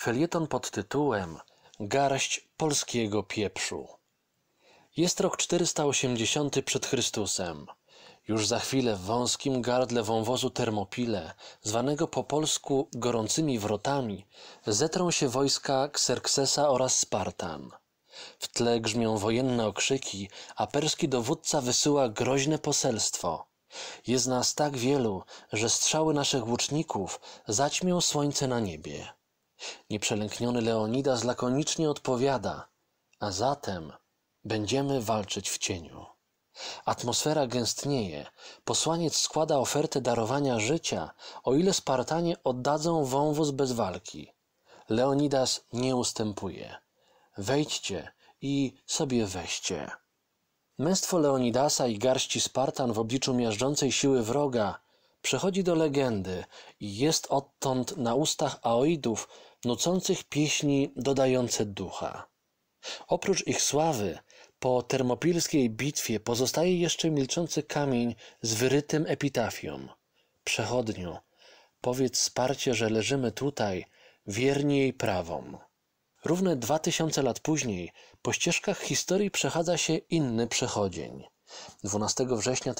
Felieton pod tytułem Garść polskiego pieprzu. Jest rok 480 przed Chrystusem. Już za chwilę w wąskim gardle wąwozu Termopile, zwanego po polsku Gorącymi Wrotami, zetrą się wojska Kserksesa oraz Spartan. W tle grzmią wojenne okrzyki, a perski dowódca wysyła groźne poselstwo. Jest nas tak wielu, że strzały naszych łuczników zaćmią słońce na niebie. Nieprzelękniony Leonidas lakonicznie odpowiada: a zatem będziemy walczyć w cieniu. Atmosfera gęstnieje. Posłaniec składa ofertę darowania życia, o ile Spartanie oddadzą wąwóz bez walki. Leonidas nie ustępuje. Wejdźcie i sobie weźcie. Męstwo Leonidasa i garści Spartan w obliczu miażdżącej siły wroga przechodzi do legendy i jest odtąd na ustach Aoidów nucących pieśni dodające ducha. Oprócz ich sławy, po termopilskiej bitwie pozostaje jeszcze milczący kamień z wyrytym epitafium. Przechodniu, powiedz Sparcie, że leżymy tutaj, wierni jej prawom. Równe 2000 lat później po ścieżkach historii przechadza się inny przechodzień. 12 września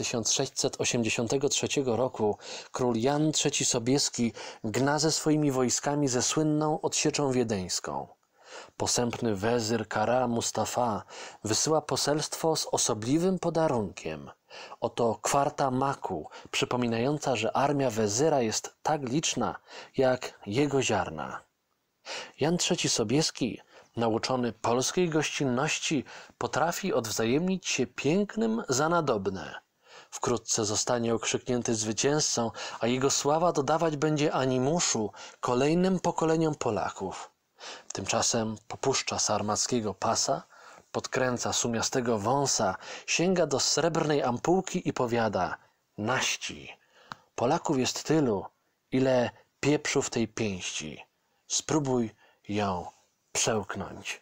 1683 roku król Jan III Sobieski gna ze swoimi wojskami ze słynną odsieczą wiedeńską. Posępny wezyr Kara Mustafa wysyła poselstwo z osobliwym podarunkiem. Oto kwarta maku, przypominająca, że armia wezyra jest tak liczna jak jego ziarna. Jan III Sobieski, nauczony polskiej gościnności, potrafi odwzajemnić się pięknym za nadobne. Wkrótce zostanie okrzyknięty zwycięzcą, a jego sława dodawać będzie animuszu kolejnym pokoleniom Polaków. Tymczasem popuszcza sarmackiego pasa, podkręca sumiastego wąsa, sięga do srebrnej ampułki i powiada: naści, Polaków jest tylu, ile pieprzu w tej pięści. Spróbuj ją przełknąć.